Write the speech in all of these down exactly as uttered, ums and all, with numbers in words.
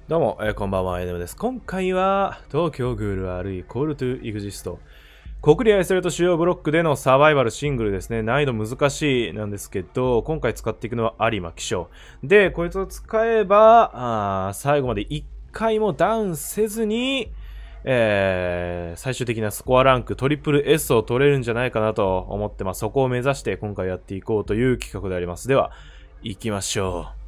どうも、えーこんばんは、エネムです。今回は、東京グールあるいコールトゥエグジスト。国リアイソレート主要ブロックでのサバイバルシングルですね。難易度難しいなんですけど、今回使っていくのは有馬騎将。で、こいつを使えば、あ最後まで一回もダウンせずに、えー、最終的なスコアランクトリプル S を取れるんじゃないかなと思ってます。そこを目指して今回やっていこうという企画であります。では、行きましょう。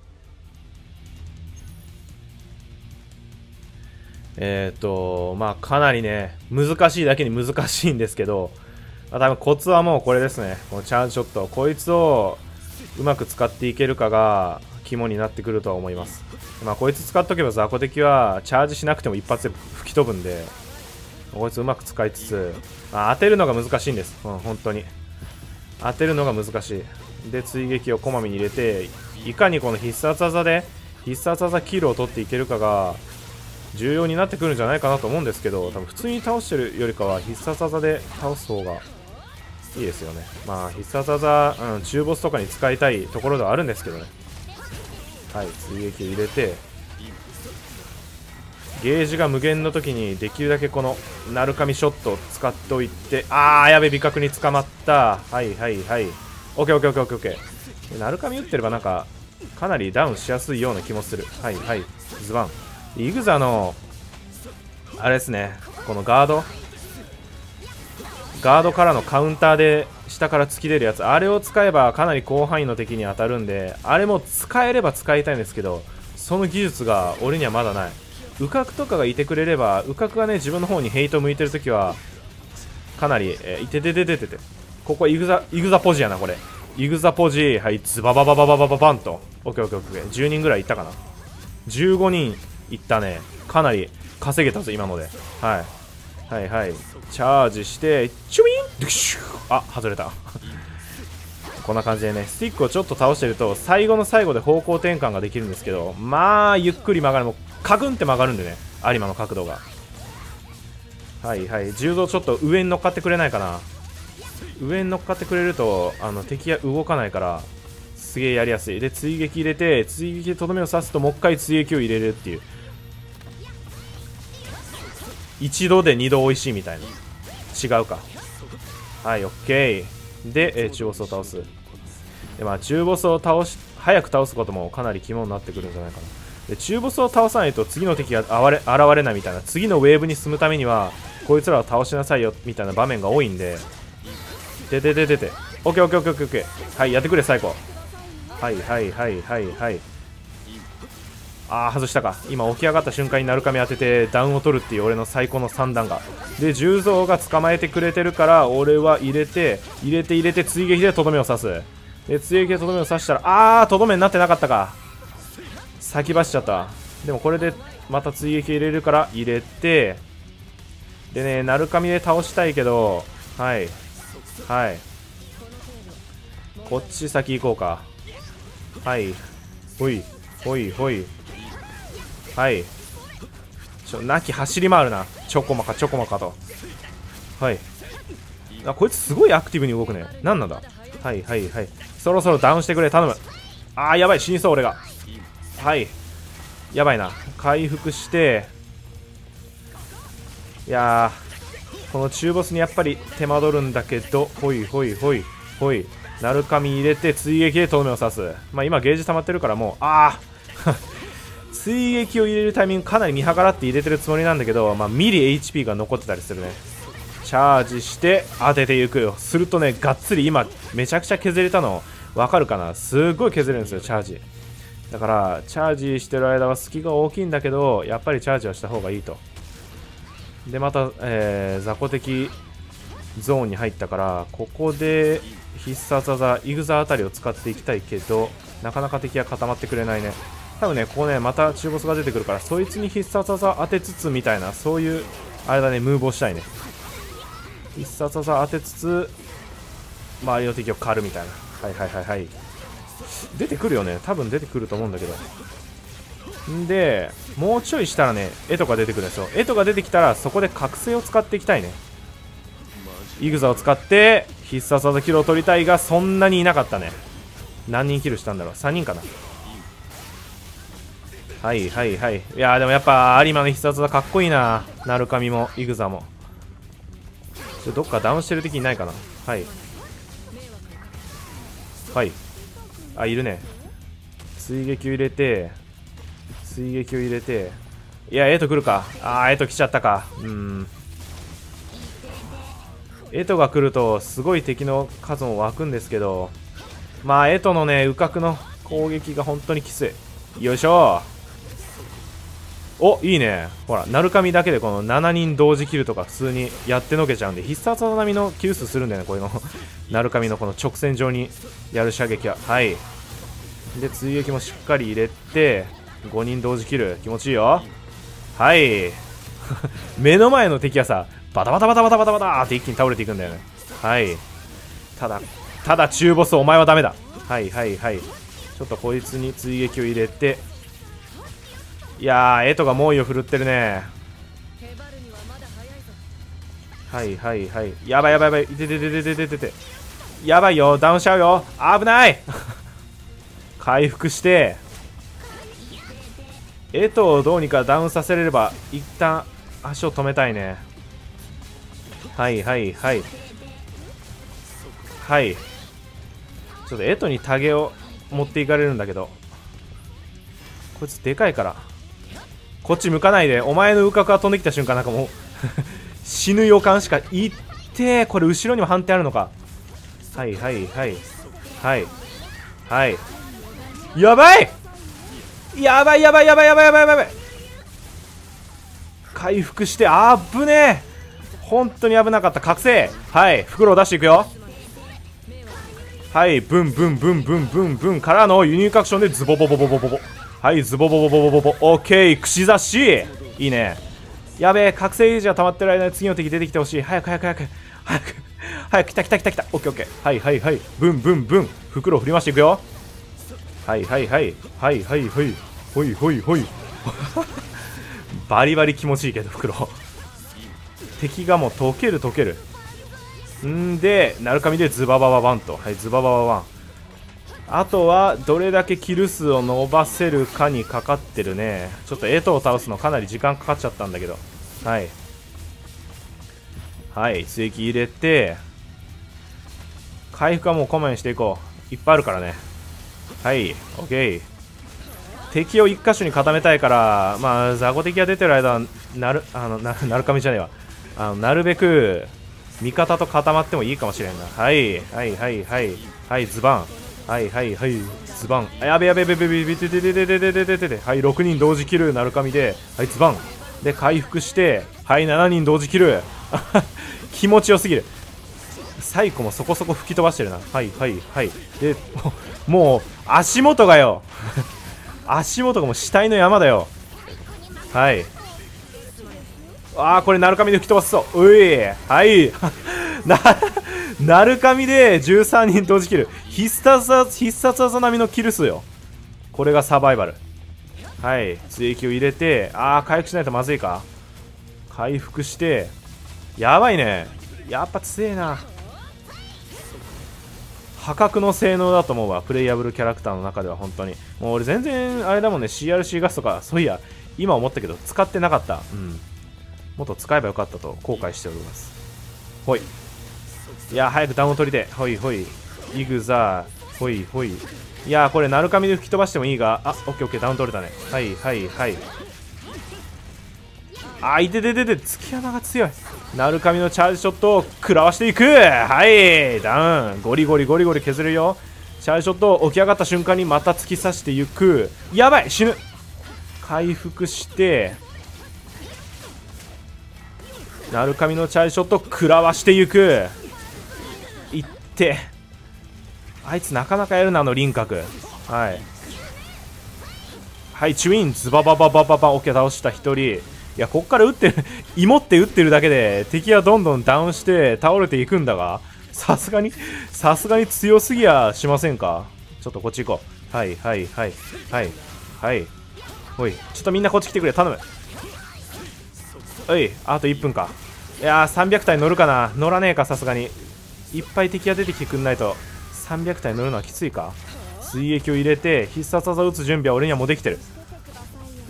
えっと、まあかなりね、難しいだけに難しいんですけど、まあ、多分コツはもうこれですね。このチャージショット。こいつをうまく使っていけるかが肝になってくるとは思います。まあこいつ使っとけば雑魚敵はチャージしなくても一発で吹き飛ぶんで、こいつうまく使いつつ、まあ、当てるのが難しいんです。うん、本当に。当てるのが難しい。で、追撃をこまめに入れて、いかにこの必殺技で、必殺技キルを取っていけるかが、重要になってくるんじゃないかなと思うんですけど、多分普通に倒してるよりかは必殺技で倒す方がいいですよね。まあ必殺技、うん、中ボスとかに使いたいところではあるんですけどね。はい、追撃を入れて、ゲージが無限の時にできるだけこの鳴神ショットを使っておいて、あーやべ、美角に捕まった。はいはいはい、オッケーオッケーオッケーオッケーオッケー。鳴神打ってればなんかかなりダウンしやすいような気もする。はいはい、ズバン。イグザのあれですね、このガードガードからのカウンターで下から突き出るやつ、あれを使えばかなり広範囲の敵に当たるんで、あれも使えれば使いたいんですけど、その技術が俺にはまだない。ウカクとかがいてくれれば、ウカクがね自分の方にヘイト向いてるときはかなり、えー、いてててててて、ここイグザイグザポジやな、これイグザポジ。はい、ズババババババババンと。オッケーオッケーオッケー。じゅうにんぐらいいったかな。じゅうごにんいったね。かなり稼げたぞ今ので。はい、はいはい、チャージしてチュインドゥシュー、あ、外れたこんな感じでね、スティックをちょっと倒してると最後の最後で方向転換ができるんですけど、まあゆっくり曲がる、もうカクンって曲がるんでね、有馬の角度が。はいはい、重蔵ちょっと上に乗っかってくれないかな。上に乗っかってくれるとあの敵が動かないからすげえやりやすい。で、追撃入れて、追撃でとどめを刺すともう一回追撃を入れるっていう、一度で二度美味しいみたいな。違うか。はい、オッケー。で、えー、中ボスを倒す。で、まあ中ボスを倒し早く倒すこともかなり肝になってくるんじゃないかな。で、中ボスを倒さないと次の敵が現れ現れないみたいな、次のウェーブに進むためにはこいつらを倒しなさいよみたいな場面が多いんで、でででででオッケーオッケーオッケーオッケー。はい、やってくれ最高。はいはいはいはいはい。あー、外したか。今起き上がった瞬間に鳴神当ててダウンを取るっていう俺の最高の三段が。で、重蔵が捕まえてくれてるから俺は入れて入れて入れて追撃でとどめを刺す。で、追撃でとどめを刺したら、あー、とどめになってなかったか。先走っちゃった。でもこれでまた追撃入れるから入れて、でね、鳴神で倒したいけど、はいはい、こっち先行こうか。はい、ほいほいほい。はい、ちょ、なき走り回るな、ちょこまかちょこまかと。はい、あ、こいつすごいアクティブに動くね。なんなんだ。はいはいはい、そろそろダウンしてくれ、頼む。あー、やばい、死にそう俺が。はい、やばいな。回復して、いやー、この中ボスにやっぱり手間取るんだけど、ほいほいほいほい、鳴神入れて追撃でとどめを刺す。まあ今ゲージ溜まってるからもう、ああ追撃を入れるタイミングかなり見計らって入れてるつもりなんだけど、まあミリ エイチピー が残ってたりするね。チャージして当てていくよ。するとね、がっつり今めちゃくちゃ削れたのわかるかな。すっごい削れるんですよ、チャージ。だからチャージしてる間は隙が大きいんだけど、やっぱりチャージはした方がいいと。でまた、えー、雑魚敵ゾーンに入ったから、ここで必殺技イグザあたりを使っていきたいけど、なかなか敵は固まってくれないね。多分ね、ここねまた中ボスが出てくるから、そいつに必殺技当てつつみたいな、そういうあれだね、ムーブをしたいね。必殺技当てつつ周りの敵を狩るみたいな。はいはいはいはい、出てくるよね、多分出てくると思うんだけど。んでもうちょいしたらね、絵とか出てくるんですよ。絵とか出てきたらそこで覚醒を使っていきたいね。イグザを使って必殺技キルを取りたいが、そんなにいなかったね。何人キルしたんだろう、さんにんかな。 はいはいはい。いやーでもやっぱ有馬の必殺技かっこいいな。鳴神もイグザも。ちょどっかダウンしてる敵いないかな。はいはい。あ、いるね。追撃を入れて追撃を入れて、いやエト来るか。あーエト来ちゃったか。うーん、エトが来るとすごい敵の数も湧くんですけど、まあエトのね右角の攻撃が本当にきつい。よいしょ。お、いいね。ほら鳴神だけでこのしちにん同時キルとか普通にやってのけちゃうんで、必殺技並みのキル数するんだよね、こういうの鳴神のこの直線上にやる射撃は。はい。で追撃もしっかり入れてごにん同時キル気持ちいいよ。はい目の前の敵はさバタバタバタバタバタバタって一気に倒れていくんだよね。はい。ただただ中ボスお前はダメだ。はいはいはい。ちょっとこいつに追撃を入れて、いやーエトが猛威を振るってるね。はいはいはい。やばいやばいやばい。いてててててててて。やばいよ、ダウンしちゃうよ。危ない回復してエトをどうにかダウンさせれれば一旦足を止めたいね。はいはいはいはい。ちょっとエトにタゲを持っていかれるんだけど、こいつでかいからこっち向かないで。お前の右角が飛んできた瞬間なんかもう死ぬ予感しか。いってー、これ後ろにも反転あるのか。はいはいはいはいはい。やばいやばいやばいやばいやばいやばいやばい。回復して、あぶねえ、本当に危なかった。覚醒。はい、袋を出していくよ。はい、ブンブンブンブンブンブンからのユニークアクションでズボボボボボボボ。はい、ズボボボボボボボ。オッケー、串刺し。いいね。やべえ、覚醒ゲージが溜まってる間に次の敵出てきてほしい。早く早く早く早く早く。来た来た来た来た。オッケーオッケー。はいはいはい。ブンブンブン。袋を振り回していくよ。はいはいはいはいはいはいほいほいほいバリバリ気持ちいいけど袋敵がもう溶ける溶けるんで、鳴神でズババババンと。はい、ズババババン。あとはどれだけキル数を伸ばせるかにかかってるね。ちょっとエトを倒すのかなり時間かかっちゃったんだけど。はいはい追撃入れて、回復はもうこまめにしていこう。いっぱいあるからね。はい、オッケー。敵を一箇所に固めたいから、まあ雑魚敵が出てる間はなるあのななるかみじゃねえわ。あのなるべく味方と固まってもいいかもしれんな。はいはいはいはいはいズバン。はいはいはいズバン。やべやべやべやべやべやべやべやべやべやべやべやべ。はいろくにん同時キルなるかみで、はいズバンで回復して、はいしちにん同時キル気持ちよすぎる。サイコもそこそこ吹き飛ばしてるな。はいはいはい。でもう足元がよ足元がもう死体の山だよ。はい。ああこれ鳴神で吹き飛ばすぞ。ういはいな鳴神でじゅうさんにん同時キル。必殺技必殺技並みのキル数よ。これがサバイバル。はい追撃を入れて、ああ回復しないとまずいか。回復してやばいね。やっぱ強えな。破格の性能だと思うわ、プレイヤブルキャラクターの中では。本当にもう俺全然あれだもんね、 シーアールシー ガスとかそういや今思ったけど使ってなかった。うん、もっと使えばよかったと後悔しております。ほい。いや早くダウンを取りで。ほいほいイグザーほいほい。いやこれ鳴神で吹き飛ばしてもいいが、あオッケーオッケーダウン取れたね。はいはいはい。あいてててて月山が強い。鳴神のチャージショットを食らわしていく。はいダウンゴリゴリゴリゴリ削れるよ。チャージショット起き上がった瞬間にまた突き刺していく。やばい死ぬ。回復して鳴神のチャージショット食らわしていく。いってあいつなかなかやるな、あの輪郭。はいはいチュインズババババババ。オッケー倒したひとり。いやこっから打ってる芋って打ってるだけで敵はどんどんダウンして倒れていくんだが、さすがにさすがに強すぎやしませんか。ちょっとこっち行こう。はいはいはいはいはいおいちょっとみんなこっち来てくれ頼む。おいあといっぷんか。いやーさんびゃく体乗るかな。乗らねえかさすがに。いっぱい敵が出てきてくんないとさんびゃく体乗るのはきついか。追撃を入れて必殺技を打つ準備は俺にはもうできてる。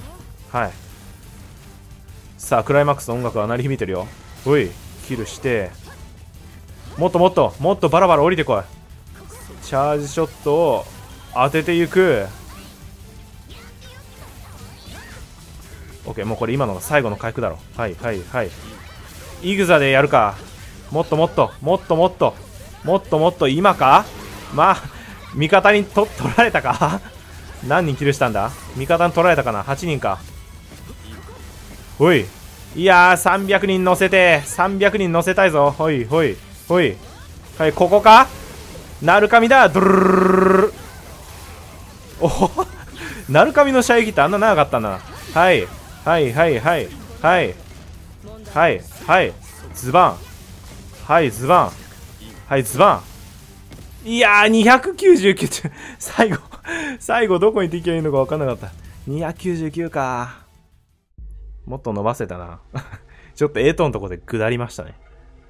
はい。さあ、クライマックスの音楽は鳴り響いてるよ。おい、キルして。もっともっと、もっとバラバラ降りてこい。チャージショットを当てていく。オッケー、もうこれ今のが最後の回復だろ。はいはいはい。イグザでやるか。もっともっと、もっともっと、もっともっと今か。まあ、味方にと取られたか何人キルしたんだ。味方に取られたかな。はちにんか。ほい。いやー、さんびゃくにん乗せて、さんびゃくにん乗せたいぞ。ほいほいほい。はい、ここか。ナルカミだ。ドゥルルルルル。おほナルカミの射撃ってあんな長かったんだな。はいはいはいはいはいはいはいズバン。はいズバン。はいズバン。いやー、にひゃくきゅうじゅうきゅうって最後最後どこに敵がいるのか分かんなかった。にひゃくきゅうじゅうきゅうか。もっと伸ばせたなちょっとエイトのとこで下りましたね。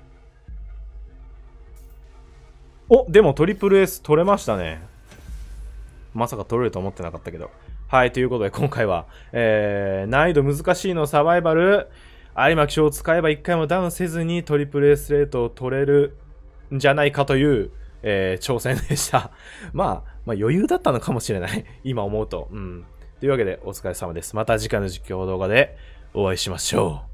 お、でもトリプル S 取れましたね。まさか取れると思ってなかったけど。はい、ということで今回は、えー、難易度難しいのサバイバル、有馬騎将を使えばいっかいもダウンせずにトリプル S レートを取れるんじゃないかという、えー、挑戦でしたまあ、まあ余裕だったのかもしれない今思うと。うん。というわけでお疲れ様です。また次回の実況動画でお会いしましょう。